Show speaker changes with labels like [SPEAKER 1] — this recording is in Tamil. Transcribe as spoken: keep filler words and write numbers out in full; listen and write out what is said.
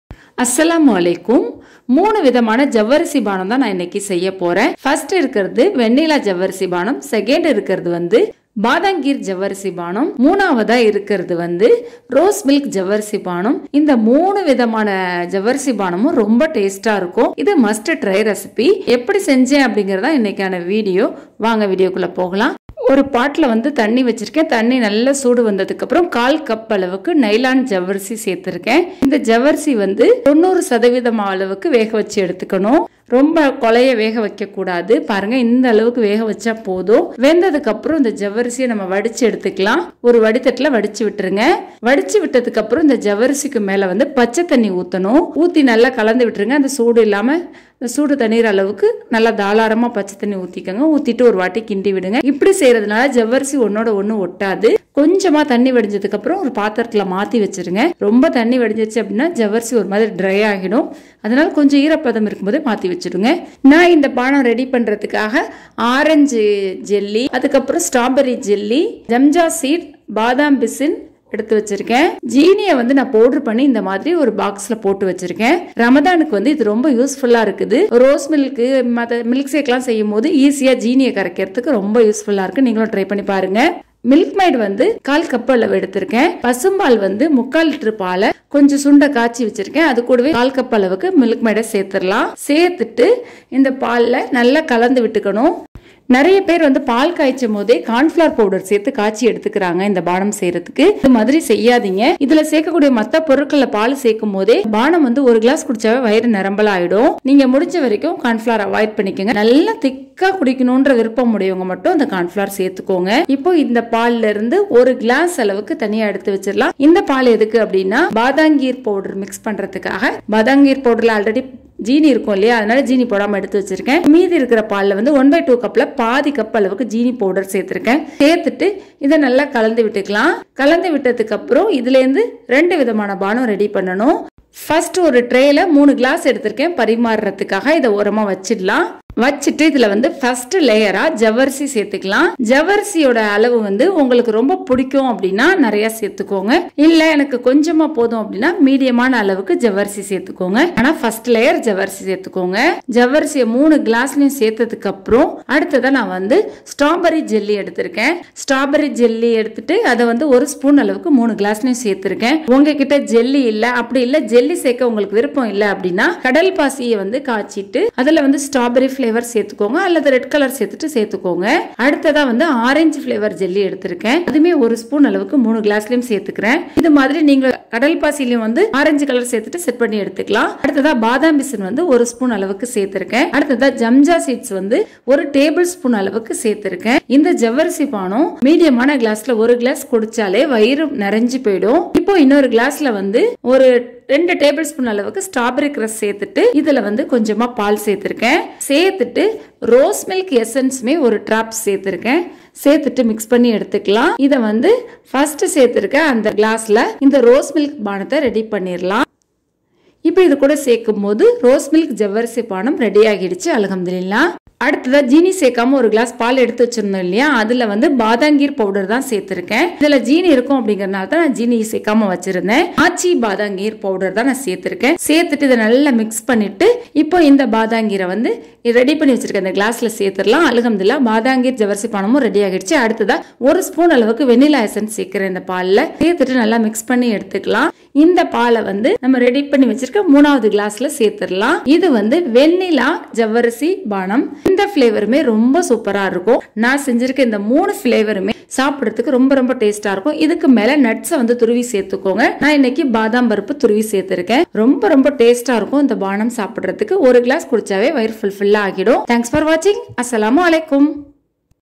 [SPEAKER 1] அஸ்ஸலாமு அலைக்கும். மூணு விதமான ஜவ்வரிசி பானம் தான் நான் இன்னைக்கு செய்ய போறேன். ஃபர்ஸ்ட் இருக்கிறது வெண்ணிலா ஜவ்வரிசி பானம், செகண்ட் இருக்கிறது வந்து பாதாங்கீர் ஜவ்வரிசி பானம், மூணாவதா இருக்கிறது வந்து ரோஸ் மில்க் ஜவ்வரிசி பானம். இந்த மூணு விதமான ஜவ்வரிசி பானமும் ரொம்ப டேஸ்டா இருக்கும். இது மஸ்ட் ட்ரை ரெசிபி. எப்படி செஞ்சேன் அப்படிங்கறத இன்னைக்கான வீடியோ. வாங்க வீடியோக்குள்ள போகலாம். ஒரு பாட்டில் வந்து தண்ணி வச்சிருக்கேன். தண்ணி நல்லா சூடு வந்ததுக்கு அப்புறம் கால் கப் அளவுக்கு நைலான் ஜவ்வரிசி சேர்த்திருக்கேன். இந்த ஜவ்வரிசி வந்து தொண்ணூறு சதவீதம் அளவுக்கு வேக வச்சு எடுத்துக்கணும். ரொம்ப கொலைய வேக வைக்க கூடாது. பாருங்க, இந்த அளவுக்கு வேக வச்சா போதும். வெந்ததுக்கு அப்புறம் இந்த ஜவ்வரிசியை நம்ம வடிச்சு எடுத்துக்கலாம். ஒரு வடித்தட்டுல வடிச்சு விட்டுருங்க. வடிச்சு விட்டதுக்கு அப்புறம் இந்த ஜவ்வரிசிக்கு மேல வந்து பச்சை தண்ணி ஊத்தணும். ஊத்தி நல்லா கலந்து விட்டுருங்க. அந்த சூடு இல்லாம இந்த சூடு தண்ணீர் அளவுக்கு நல்லா தாராளமா பச்சை தண்ணி ஊத்திக்கங்க. ஊத்திட்டு ஒரு வாட்டி கிண்டி விடுங்க. இப்படி செய்யறதுனால ஜவ்வரிசி ஒன்னோட ஒண்ணு ஒட்டாது. கொஞ்சமா தண்ணி வடிஞ்சதுக்கு அப்புறம் ஒரு பாத்திரத்துல மாத்தி வச்சிருங்க. ரொம்ப தண்ணி வடிஞ்சிருச்சு அப்படின்னா ஜவ்வரிசி ஒரு மாதிரி ட்ரை ஆகிடும். அதனால கொஞ்சம் ஈரப்பதம் இருக்கும்போது மாத்தி வச்சிடுங்க. நான் இந்த பானம் ரெடி பண்றதுக்காக ஆரஞ்சு ஜெல்லி, அதுக்கப்புறம் ஸ்ட்ராபெரி ஜெல்லி, ஜம்ஜா சீட், பாதாம் பிசின் எடுத்து வச்சிருக்கேன். ஜீனியை வந்து நான் பவுடர் பண்ணி இந்த மாதிரி ஒரு பாக்ஸ்ல போட்டு வச்சிருக்கேன். ரமதானுக்கு வந்து இது ரொம்ப யூஸ்ஃபுல்லா இருக்குது. ரோஸ் மில்க் மற்ற மில்க் ஷேக்லாம் செய்யும் போது ஈஸியா ஜீனியை கரைக்கிறதுக்கு ரொம்ப யூஸ்ஃபுல்லா இருக்கு. நீங்களும் ட்ரை பண்ணி பாருங்க. மில்க் மைட் வந்து கால் கப் அளவு எடுத்திருக்கேன். பசும்பால் வந்து முக்கால் லிட்டர் பாலை கொஞ்சம் சுண்ட காய்ச்சி வச்சிருக்கேன். அது கூடவே கால் கப் அளவுக்கு மில்க் மைடை சேர்த்துடலாம். சேர்த்துட்டு இந்த பால்ல நல்லா கலந்து விட்டுக்கணும். நிறைய பேர் வந்து பால் காய்ச்சும் போதே கார்ன்ஃபிளவர் பவுடர் சேர்த்து காய்ச்சி எடுத்துக்கிறாங்க இந்த பானம் செய்யறதுக்கு. இது மாதிரி செய்யாதீங்க. இதுல சேர்க்கக்கூடிய மத்த பொருட்கள்ல பால் சேர்க்கும் போதே பானம் வந்து ஒரு கிளாஸ் குடிச்சாவே வயிறு நிரம்பல் ஆயிடும். நீங்க முடிஞ்ச வரைக்கும் கார்ன்ஃபிளவர் அவாய்ட் பண்ணிக்கோங்க. நல்லா திக்கா குடிக்கணும்ன்ற விருப்பம் உடையவங்க மட்டும் அந்த கார்ன்ஃபிளவர் சேர்த்துக்கோங்க. இப்போ இந்த பால்ல இருந்து ஒரு கிளாஸ் அளவுக்கு தனியா எடுத்து வச்சிடலாம். இந்த பால் எதுக்கு அப்படின்னா பாதாங்கீர் பவுடர் மிக்ஸ் பண்றதுக்காக. பாதாங்கீர் பவுடர்ல ஆல்ரெடி ஜீனி இருக்கும் இல்லையா, அதனால ஜீனி போடாம எடுத்து வச்சிருக்கேன். மீதி இருக்கிற பால்ல வந்து ஒன் பை டூ கப்ல பாதி கப் அளவுக்கு ஜீனி பவுடர் சேர்த்திருக்கேன். சேர்த்துட்டு இதை நல்லா கலந்து விட்டுக்கலாம். கலந்து விட்டதுக்கு அப்புறம் இதுல இருந்து ரெண்டு விதமான பானம் ரெடி பண்ணணும். ஃபர்ஸ்ட் ஒரு ட்ரேல மூணு கிளாஸ் எடுத்திருக்கேன் பரிமாறுறதுக்காக. இதை ஓரமா வச்சிடலாம். வச்சுட்டு இதுல வந்து ஃபர்ஸ்ட் லேயரா ஜவ்வரிசி சேர்த்துக்கலாம். ஜவ்வரிசியோட அளவு வந்து உங்களுக்கு ரொம்ப பிடிக்கும் அப்படின்னா நிறைய சேர்த்துக்கோங்க. இல்ல எனக்கு கொஞ்சமா போதும் அப்படின்னா மீடியமான அளவுக்கு ஜவ்வரிசி சேர்த்துக்கோங்க. ஆனா ஃபர்ஸ்ட் லேயர் ஜவ்வரிசி சேர்த்துக்கோங்க. ஜவ்வரிசியை மூணு கிளாஸ்லயும் சேர்த்ததுக்கு அப்புறம் அடுத்ததான் நான் வந்து ஸ்ட்ராபெரி ஜெல்லி எடுத்திருக்கேன். ஸ்ட்ராபெரி ஜெல்லி எடுத்துட்டு அதை வந்து ஒரு ஸ்பூன் அளவுக்கு மூணு கிளாஸ்லயும் சேர்த்திருக்கேன். உங்ககிட்ட ஜெல்லி இல்ல, அப்படி இல்ல ஜெல்லி சேர்க்க உங்களுக்கு விருப்பம் இல்ல அப்படின்னா கடல் பாசியை வந்து காய்ச்சிட்டு அதுல வந்து ஸ்ட்ராபெரி ஃபிளேவர் சேர்த்துக்கோங்க, அல்லது ரெட் கலர் சேர்த்துட்டு சேர்த்துக்கோங்க. அடுத்ததா வந்து ஆரஞ்சு ஃபிளேவர் ஜெல்லி எடுத்திருக்கேன். அதுமே ஒரு ஸ்பூன் அளவுக்கு மூணு கிளாஸ்லயும் சேர்த்துக்கிறேன். இது மாதிரி நீங்க கடல் பாசிலையும் வந்து ஆரஞ்சு கலர் சேர்த்துட்டு செட் பண்ணி எடுத்துக்கலாம். அடுத்ததா பாதாம் பிசின் வந்து ஒரு ஸ்பூன் அளவுக்கு சேர்த்திருக்கேன். அடுத்ததா ஜம்ஜா சீட்ஸ் வந்து ஒரு டேபிள் ஸ்பூன் அளவுக்கு சேர்த்திருக்கேன். இந்த ஜவ்வரிசி பானம் மீடியமான கிளாஸ்ல ஒரு கிளாஸ் குடிச்சாலே வயிறு நிறைஞ்சு போயிடும். இப்போ இன்னொரு கிளாஸ்ல வந்து ஒரு ரெண்டு டேபிள் ஸ்பூன் அளவுக்கு ஸ்ட்ராபெரி கிரஸ் சேர்த்துட்டு இதுல வந்து கொஞ்சமா பால் சேர்த்திருக்கேன். சேர்த்துட்டு ரோஸ் மில்க் எசன்ஸ்மே ஒரு டிராப் சேர்த்திருக்கேன். சேர்த்துட்டு மிக்ஸ் பண்ணி எடுத்துக்கலாம். இதை வந்து ஃபர்ஸ்ட் சேர்த்திருக்க அந்த கிளாஸ்ல இந்த ரோஸ் மில்க் பானத்தை ரெடி பண்ணிடலாம். இப்போ இது கூட சேர்க்கும் போது ரோஸ் மில்க் ஜவ்வரிசி பானம் ரெடி ஆகிடுச்சு. அல்ஹம்துலில்லாஹ். அடுத்ததா ஜீனி சேர்க்காம ஒரு கிளாஸ் பால் எடுத்து வச்சிருந்தோம் இல்லையா, அதுல வந்து பாதாங்கீர் பவுடர் தான் சேர்த்திருக்கேன். இதுல ஜீனி இருக்கும் அப்படிங்கறதுனால தான் நான் ஜீனி சேர்க்காம வச்சிருந்தேன். ஆச்சி பாதாங்கீர் பவுடர் தான் நான் சேர்த்திருக்கேன். சேர்த்துட்டு இதை நல்லா மிக்ஸ் பண்ணிட்டு இப்போ இந்த பாதாங்கீரை வந்து ரெடி பண்ணி வச்சிருக்கேன் இந்த கிளாஸ்ல சேர்த்துடலாம். அல்ஹம்துலில்லாஹ் பாதாங்கீர் ஜவ்வரிசி பானமும் ரெடி ஆகிடுச்சு. அடுத்ததா ஒரு ஸ்பூன் அளவுக்கு வெண்ணிலா எசன்ஸ் சேர்க்கிறேன் இந்த பால்ல. சேர்த்துட்டு நல்லா மிக்ஸ் பண்ணி எடுத்துக்கலாம். இந்த பாலை வந்து நம்ம ரெடி பண்ணி வச்சிருக்க மூணாவது கிளாஸ்ல சேர்த்துடலாம். இது வந்து வெண்ணிலா ஜவ்வரிசி பானம். இந்த ஃபிளேவருமே ரொம்ப சூப்பரா இருக்கும். நான் செஞ்சிருக்க இந்த மூணு ஃபிளேவருமே சாப்பிடுறதுக்கு ரொம்ப ரொம்ப டேஸ்டா இருக்கும். இதுக்கு மேல நட்ஸை வந்து துருவி சேர்த்துக்கோங்க. நான் இன்னைக்கு பாதாம் பருப்பு துருவி சேர்த்திருக்கேன். ரொம்ப ரொம்ப டேஸ்டா இருக்கும் இந்த பானம் சாப்பிடுறதுக்கு. ஒரு கிளாஸ் குடிச்சாவே வயிறு ஃபுல்ஃபில்லா ஆகிடும். தேங்க்ஸ் ஃபார் வாட்சிங். அஸ்ஸலாமு அலைக்கும்.